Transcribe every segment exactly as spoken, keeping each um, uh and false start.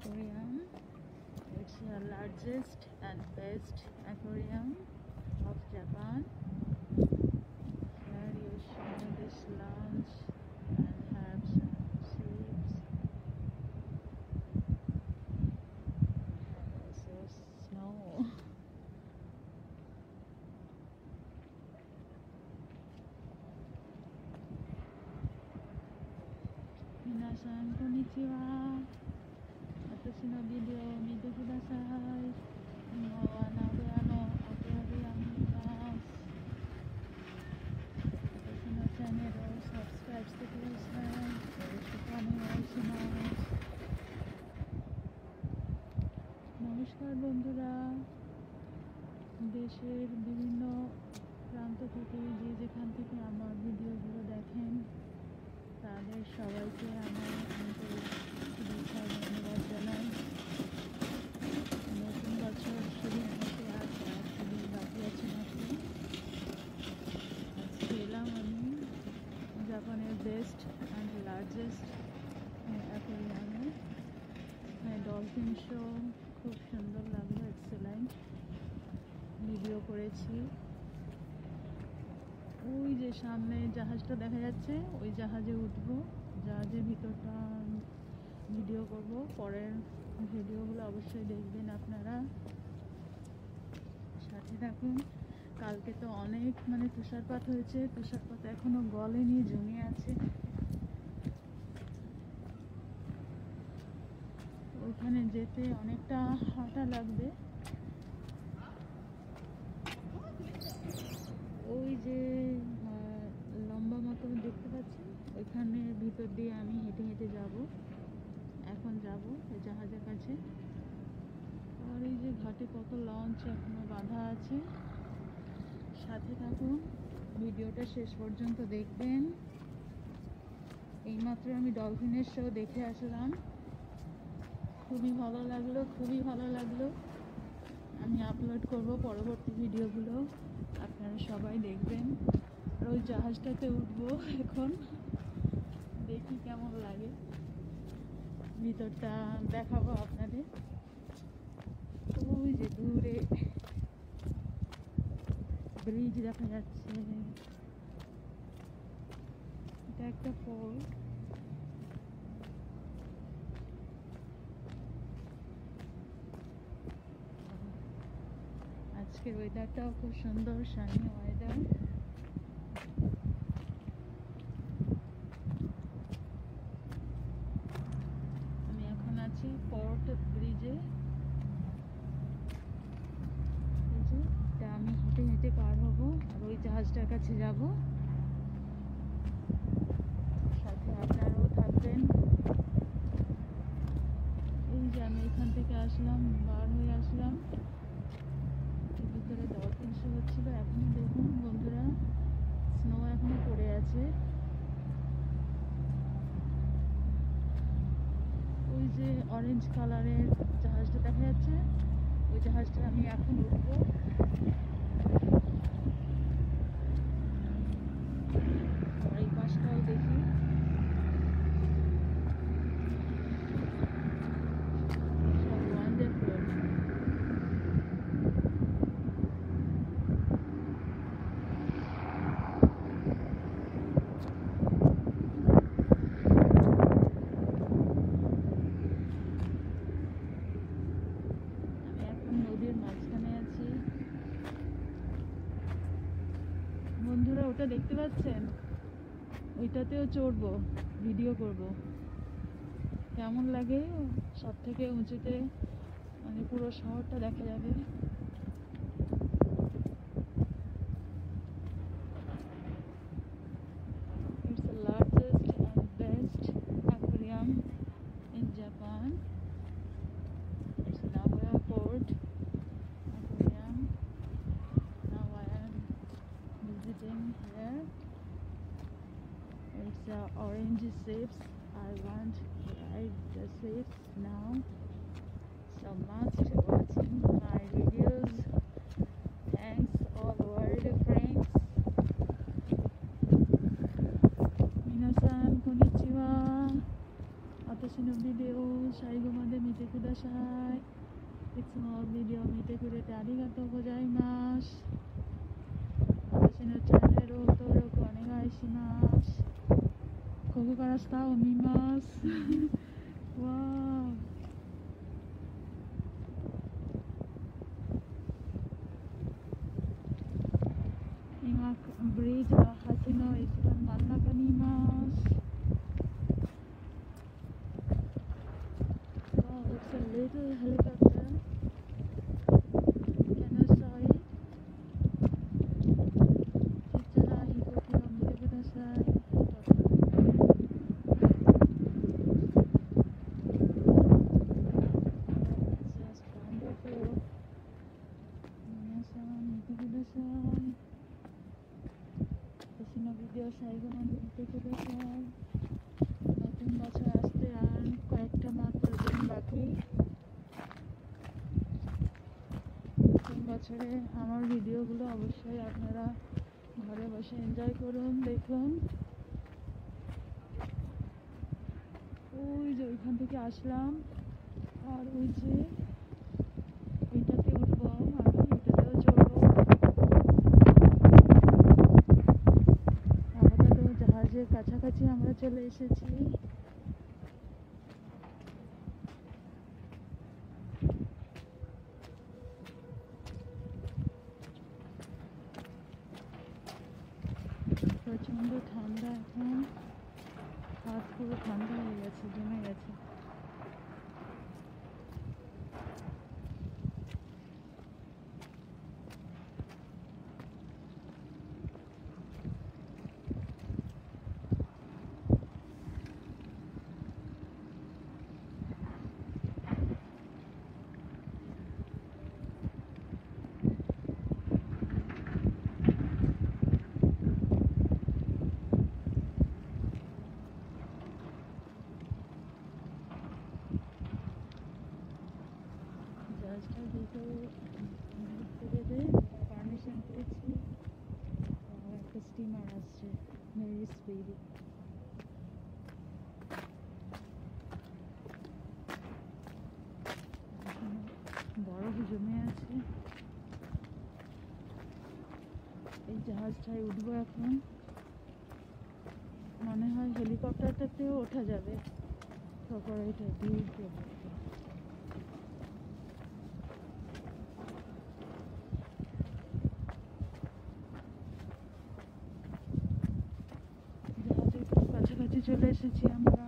aquarium. It's the largest and best aquarium of Japan. Here you show this lounge and have some seats. And also snow. Minasan konnichiwa. 私のビデオを見てください。今は名古屋のアクアリアムにいます。私のチャンネルをサブスクライブしてください。よろしくお願いします。নমস্কার বন্ধুরা, দেশের বিভিন্ন প্রান্ত থেকে যে যেখান থেকে আমার ভিডিওগুলো দেখেন তাদের সবাইকে আমার আন্তরিক শুভেচ্ছা ধন্যবাদ জানাই। নতুন বছর শুরু হতে আর কয়েকদিন বাকি আছে মাত্র। আজকে এলাম আমি জাপানের বেস্ট অ্যান্ড লার্জেস্ট অ্যাকোয়ারিয়ামে। ডলফিন শো খুব সুন্দর লাগলো, এক্সেলেন্ট ভিডিও করেছি। ওই যে সামনে জাহাজটা দেখা যাচ্ছে, ওই জাহাজে উঠবো, জাহাজের ভিতরটা ভিডিও করব। পরের ভিডিওগুলো অবশ্যই দেখবেন আপনারা, সাথে থাকুন। কালকে তো অনেক মানে তুষারপাত হয়েছে, তুষারপাত এখনো গলেনি, জমে আছে। ওইখানে যেতে অনেকটা হাঁটা লাগবে। ওই যে লম্বা মতো দেখতে পাচ্ছেন, ওইখানে ভিতর দিয়ে আমি হেঁটে হেঁটে যাব। এখন যাব ওই জাহাজের কাছে। আর এই যে ঘাটে কত লঞ্চ এখনো বাঁধা আছে। সাথে থাকুন, ভিডিওটা শেষ পর্যন্ত দেখবেন। এইমাত্র আমি ডলফিনের শো দেখে আসলাম, খুবই ভালো লাগলো, খুবই ভালো লাগলো। আমি আপলোড করব পরবর্তী ভিডিওগুলো, আপনারা সবাই দেখবেন। আর ওই জাহাজটাতে উঠবো এখন, দেখি কেমন লাগে, ভিতরটা দেখাবো আপনাদের। ওই যে দূরে ব্রিজ দেখা যাচ্ছে, এটা একটা পোর্ট। আজকের ওয়েদারটাও খুব সুন্দর, সানি ওয়েদার। আমি এখন আছি পোর্ট ব্রিজে। এটা আমি হেঁটে হেঁটে পার হব আর ওই জাহাজটার কাছে যাব। সাথে আপনারাও থাকবেন। এই যে আমি এখান থেকে আসলাম, বার হয়ে আসলাম, ভিতরে ডলফিন শো হচ্ছিল। এখনো দেখুন বন্ধুরা, স্নো এখনো পড়ে আছে। ওই যে অরেঞ্জ কালারের জাহাজটা দেখা যাচ্ছে, ওই জাহাজটা আমি এখন উঠবো। আর এই পাশটাও দেখি, সব ওয়ান্ডারফুল। মাঝখানে আছি বন্ধুরা, ওটা দেখতে পাচ্ছেন, ওইটাতেও চড়বো, ভিডিও করব। কেমন লাগে, সব থেকে উঁচুতে, মানে পুরো শহরটা দেখা যাবে। It's the largest and best aquarium in Japan. It's Nagoya Port Aquarium. Now I am visiting here. It's the orange ships. I want to ride the ships now. So much for watching my videos. Thanks all world friends. Minasan konnichiwa. 私のビデオを最後まで見てください。 kudasai. Iつもビデオ見てくれてありがとうございます。私のチャンネル登録お願いします。ここからスターを見ます。わー。今ブリッジの橋の一番真ん中にいます。Wow, it's a little helicopter. Can you saw it? ちっちゃな飛行機を見てください。Just wonderful. 皆さん見てください。私のビデオ最後まで見てください。নতুন বছর আসতে আর কয়েকটা মাত্র দিন বাকি। নতুন বছরে আমার ভিডিওগুলো অবশ্যই আপনারা ঘরে বসে এনজয় করুন, দেখুন। ওই যে ওইখান থেকে আসলাম আর ওই যে এইটাতে উঠবো, আমি এটাতেও চড়বো। আপাতত জাহাজের কাছাকাছি আমরা চলে এসেছি। প্রচণ্ড ঠান্ডা, এখন হাত পুরো ঠান্ডা হয়ে গেছে, জমে গেছে। জাহাজটা দেখে ঘুরতে দেবে পারমিশন পেয়েছি। একটা স্টিমার আসছে, ভেরি স্পিডি। বরফ জমে আছে। এই জাহাজটায় উঠবো এখন। মনে হয় হেলিকপ্টারটাতেও ওঠা যাবে। তারপরে এটা দিয়ে জাহাজের খুব কাছাকাছি চলে এসেছি আমরা।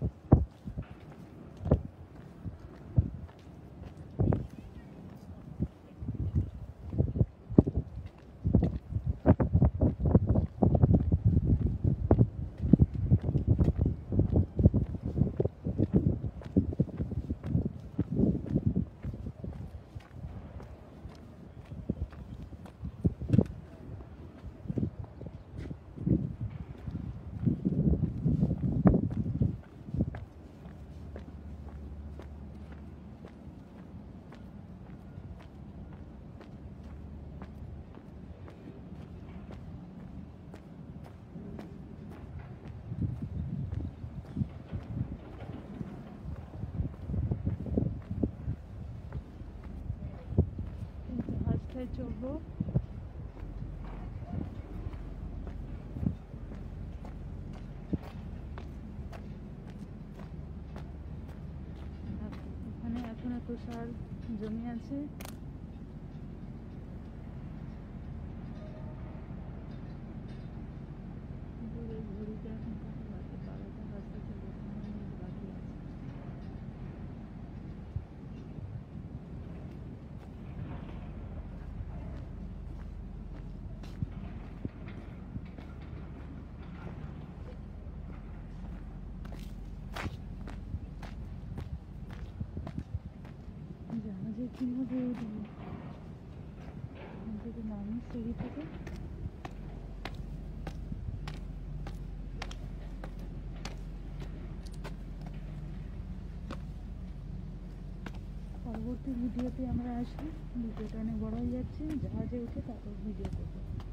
চলবো। এখানে এখনো তুষার জমে আছে। ঘড়িতে এখন কত বাজে? বারোটা বাজতে চলে বাকি আছে। জাহাজে কিভাবে উঠবো? যদি নামি সিঁড়ি থেকে পরবর্তী ভিডিওতে আমরা আসি। ভিডিওটা অনেক বড় হয়ে যাচ্ছে, জাহাজে উঠে তারপর ভিডিও করবো।